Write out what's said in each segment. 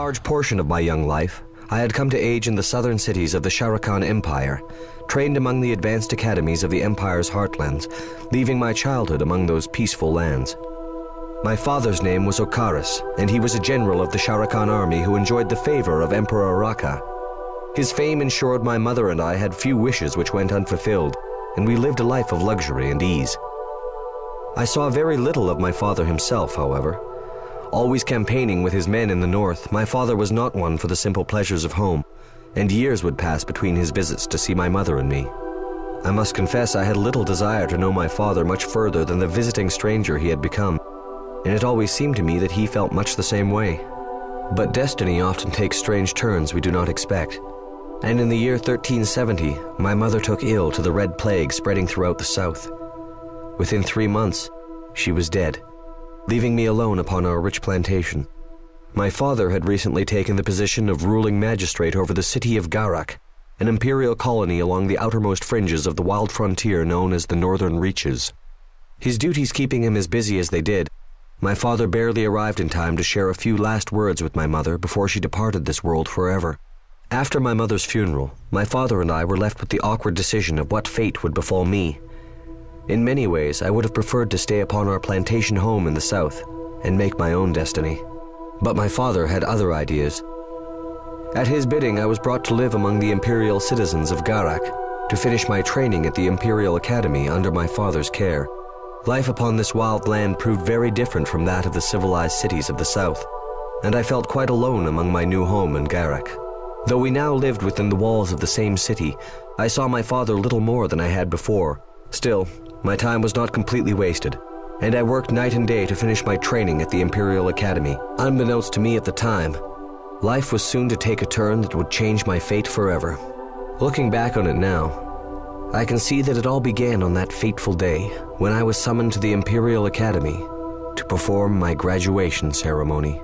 large portion of my young life, I had come to age in the southern cities of the Sharakan Empire, trained among the advanced academies of the Empire's heartlands, leaving my childhood among those peaceful lands. My father's name was Okaris, and he was a general of the Sharakan army who enjoyed the favor of Emperor Raka. His fame ensured my mother and I had few wishes which went unfulfilled, and we lived a life of luxury and ease. I saw very little of my father himself, however. Always campaigning with his men in the north, my father was not one for the simple pleasures of home, and years would pass between his visits to see my mother and me. I must confess I had little desire to know my father much further than the visiting stranger he had become, and it always seemed to me that he felt much the same way. But destiny often takes strange turns we do not expect, and in the year 1370, my mother took ill to the Red Plague spreading throughout the south. Within 3 months, she was dead, leaving me alone upon our rich plantation. My father had recently taken the position of ruling magistrate over the city of Garak, an imperial colony along the outermost fringes of the wild frontier known as the Northern Reaches. His duties keeping him as busy as they did, my father barely arrived in time to share a few last words with my mother before she departed this world forever. After my mother's funeral, my father and I were left with the awkward decision of what fate would befall me. In many ways, I would have preferred to stay upon our plantation home in the south and make my own destiny. But my father had other ideas. At his bidding, I was brought to live among the imperial citizens of Garak to finish my training at the Imperial Academy under my father's care. Life upon this wild land proved very different from that of the civilized cities of the south, and I felt quite alone among my new home in Garak. Though we now lived within the walls of the same city, I saw my father little more than I had before. Still, my time was not completely wasted, and I worked night and day to finish my training at the Imperial Academy. Unbeknownst to me at the time, life was soon to take a turn that would change my fate forever. Looking back on it now, I can see that it all began on that fateful day when I was summoned to the Imperial Academy to perform my graduation ceremony.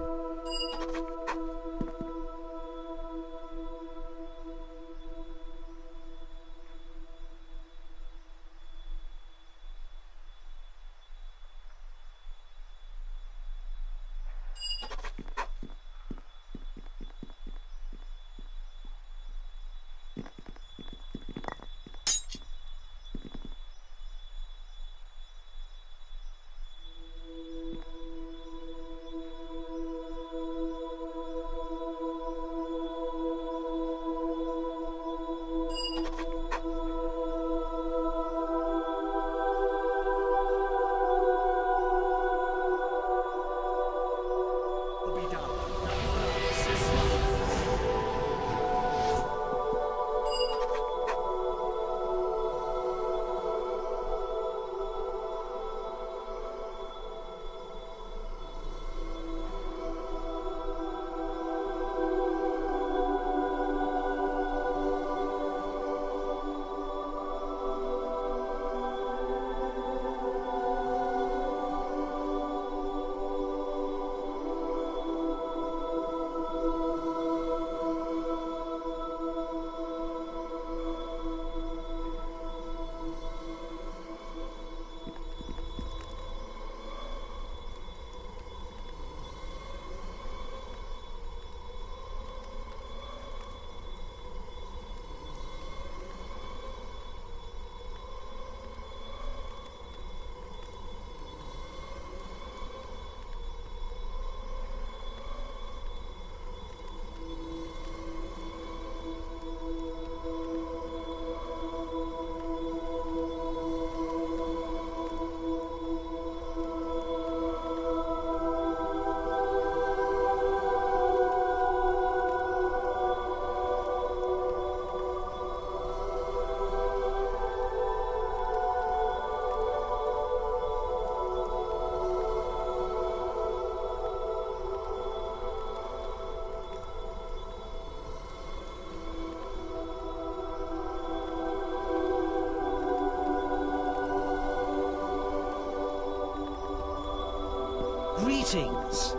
Greetings.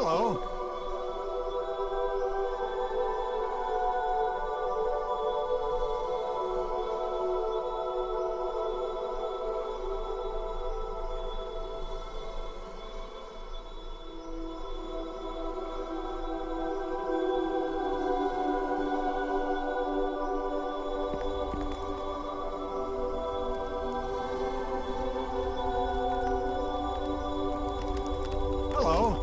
Hello. Hello.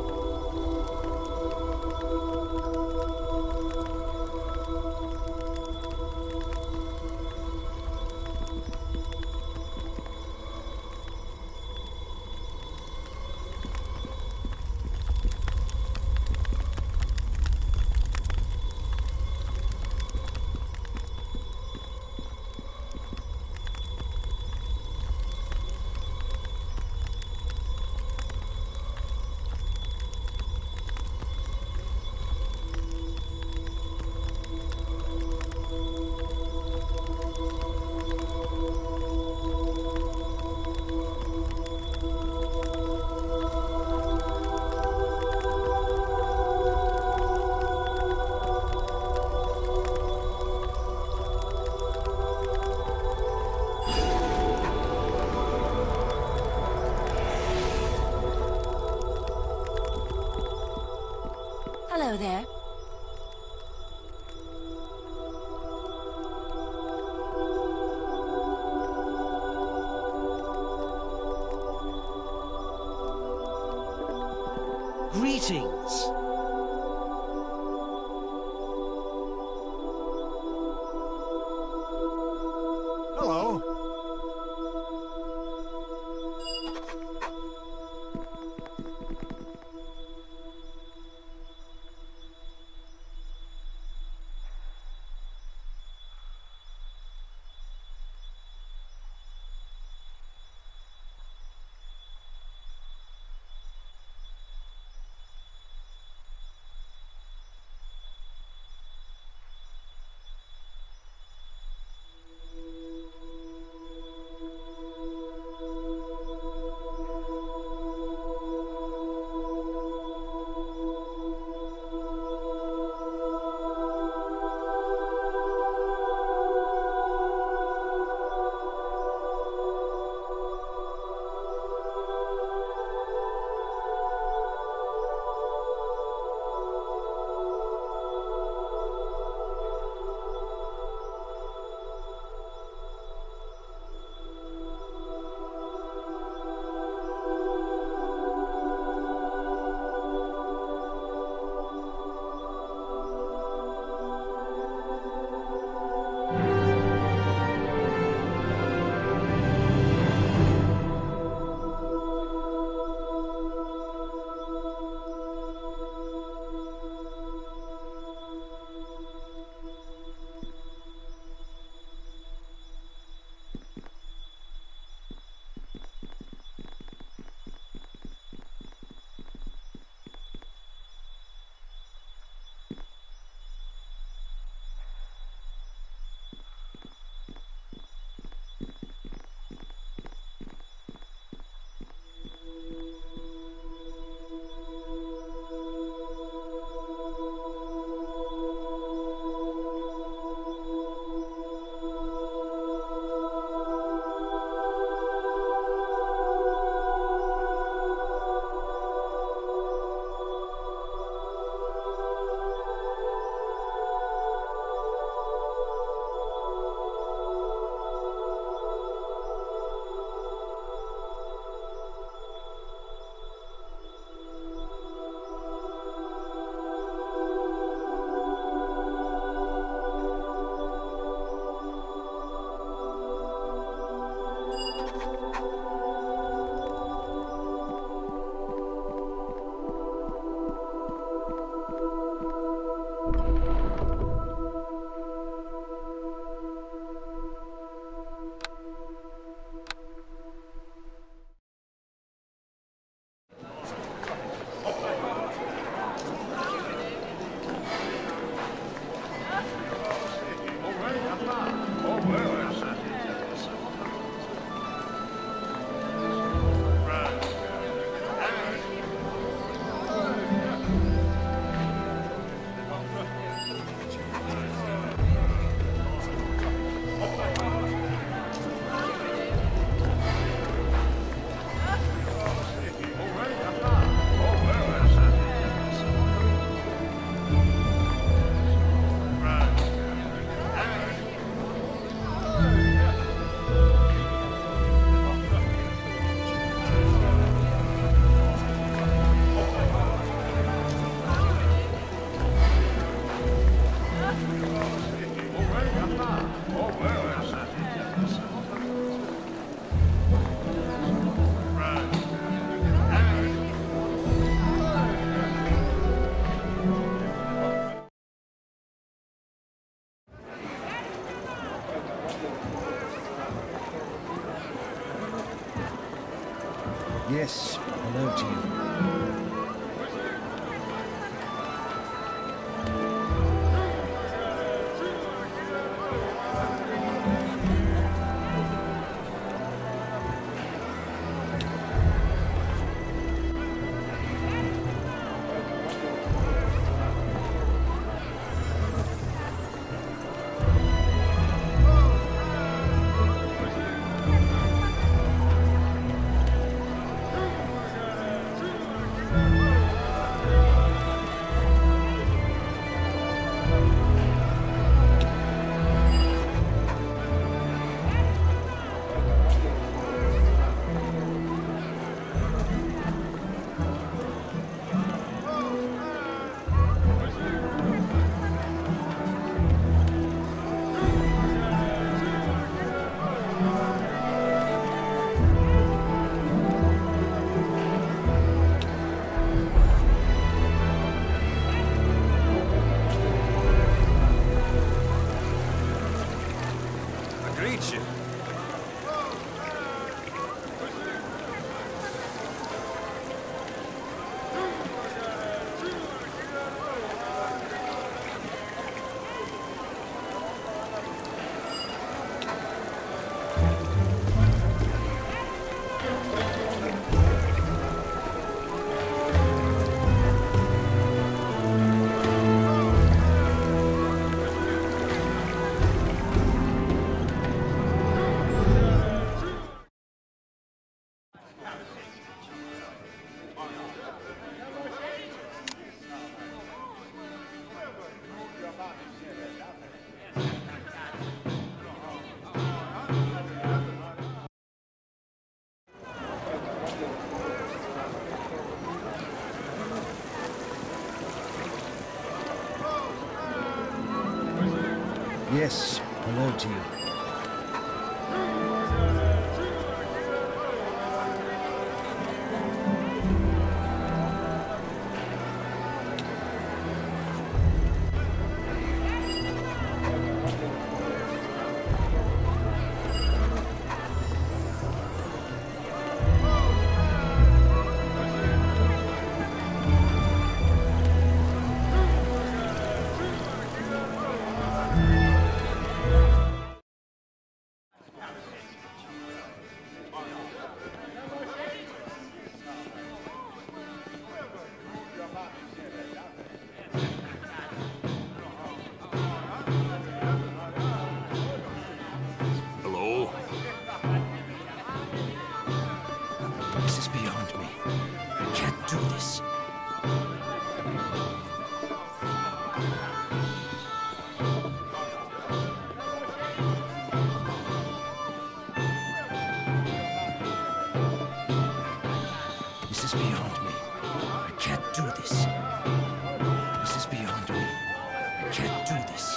Hello there. Greetings. Hello. Yes, hello to you. Yes, hello to you. This is beyond me. I can't do this. This is beyond me. I can't do this. This is beyond me. I can't do this.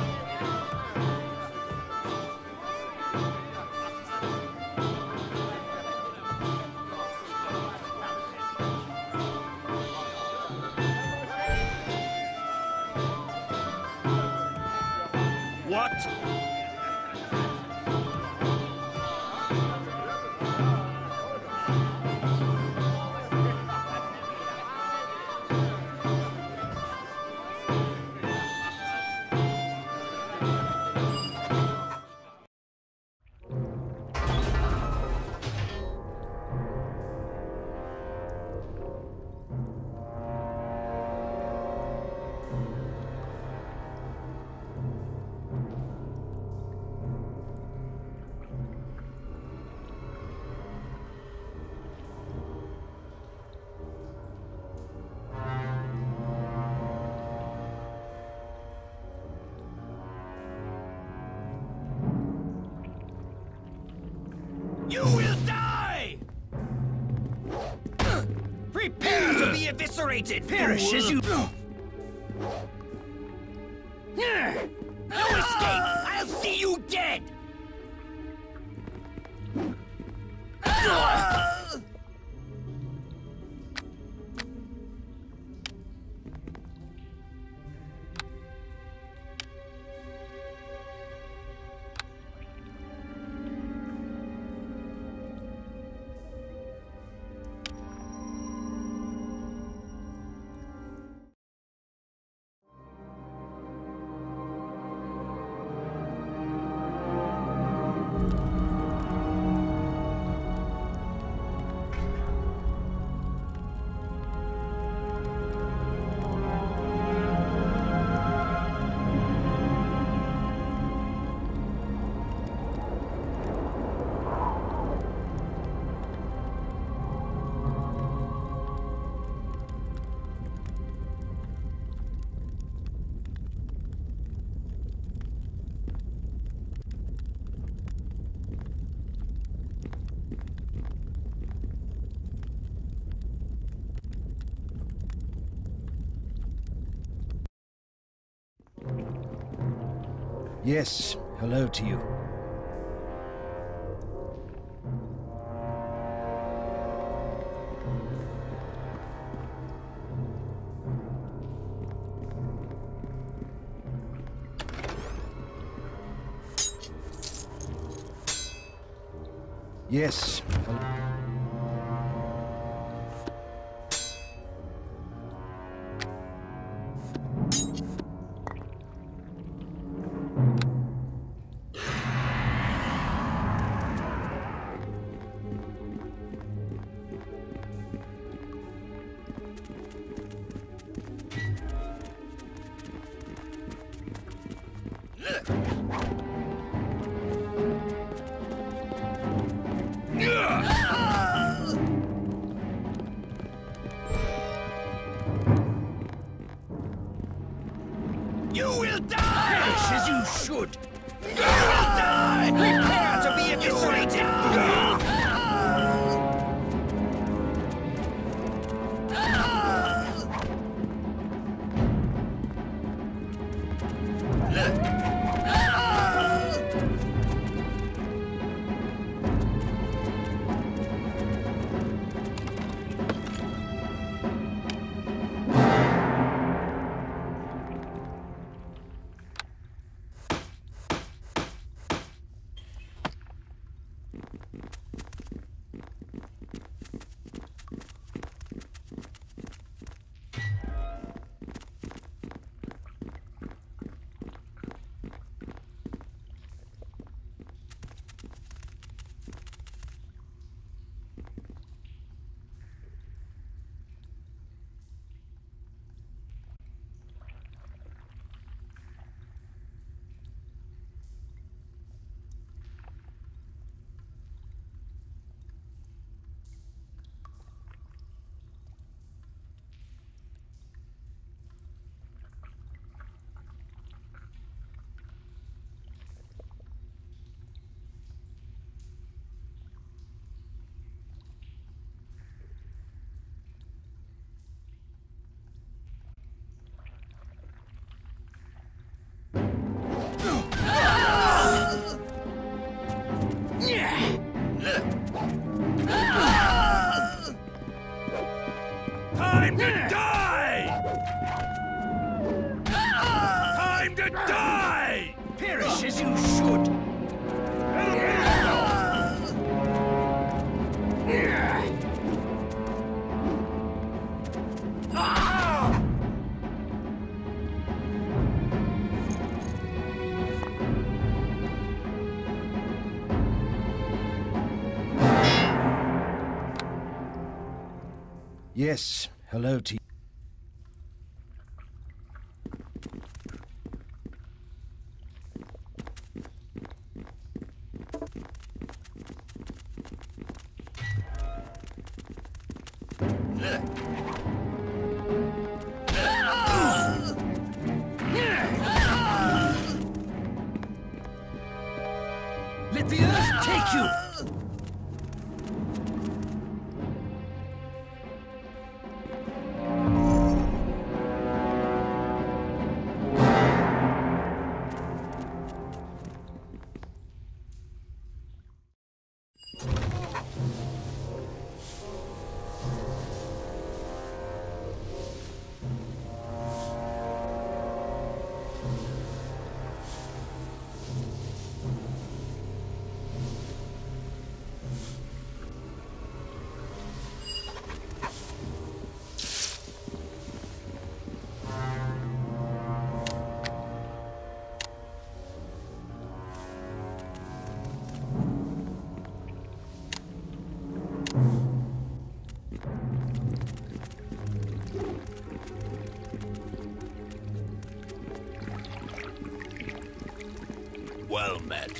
What? You will die! Prepare to be eviscerated! Perish as you... No escape! I'll see you dead! Yes, hello to you. Yes. You will die! Perish as you should! You will die! Prepare to be eviscerated! Time to die! Time to die! Perish as you should! Yes, hello to you. Let the earth take you! Well met.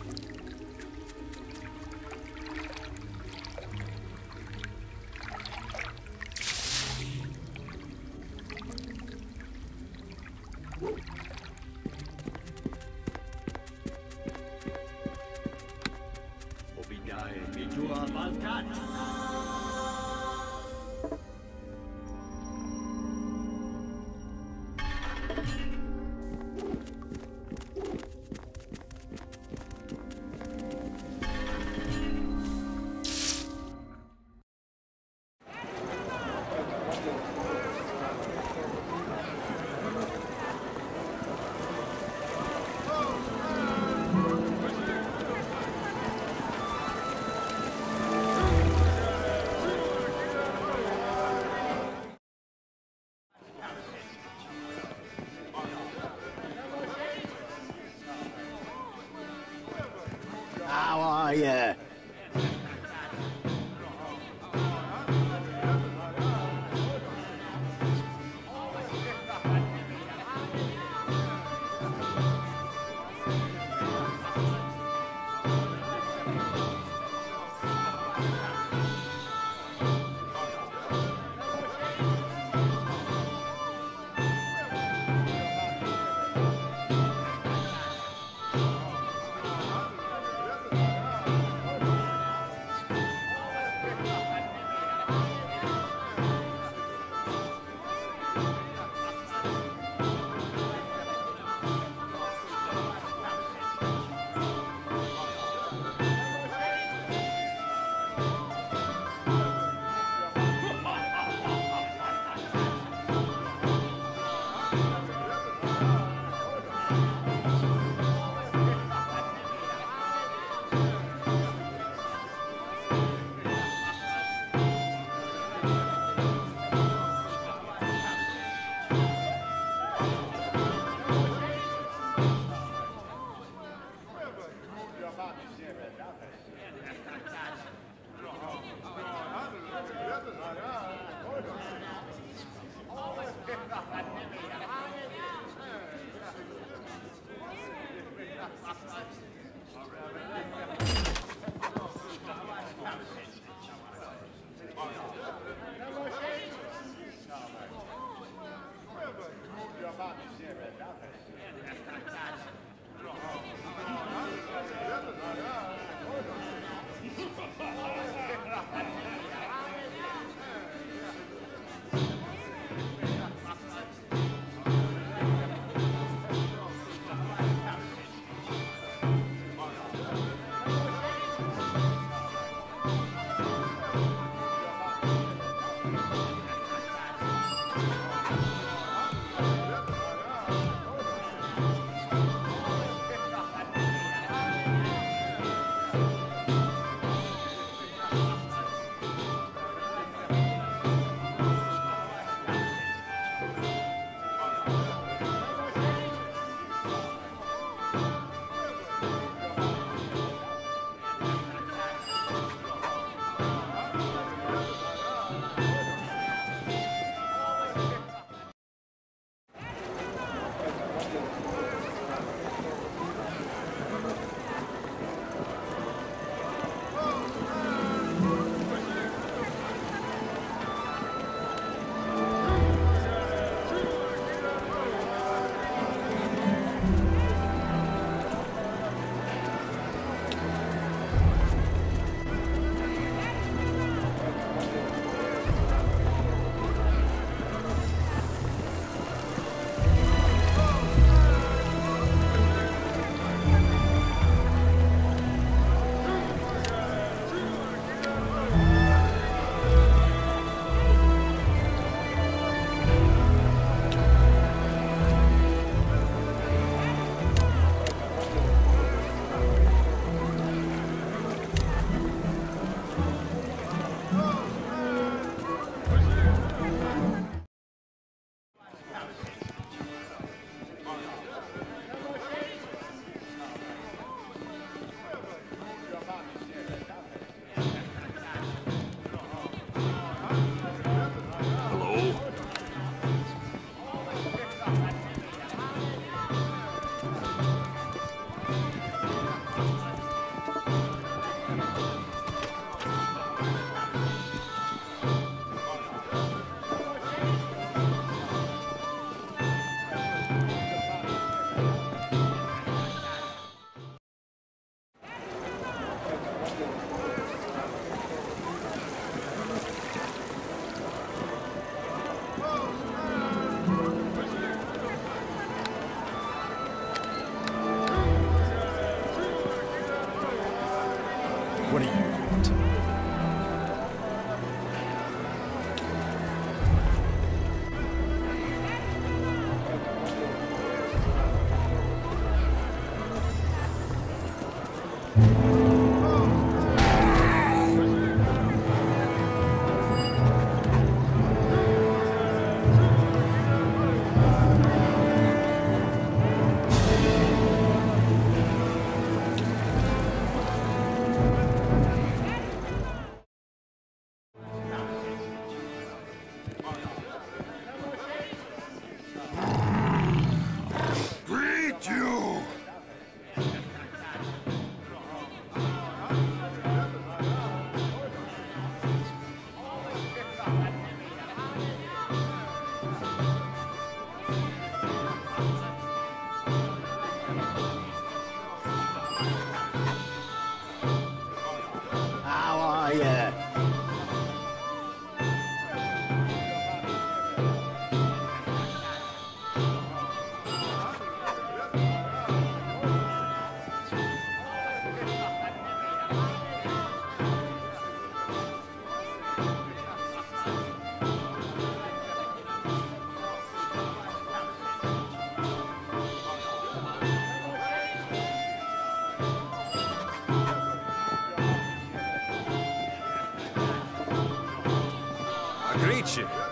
meet you.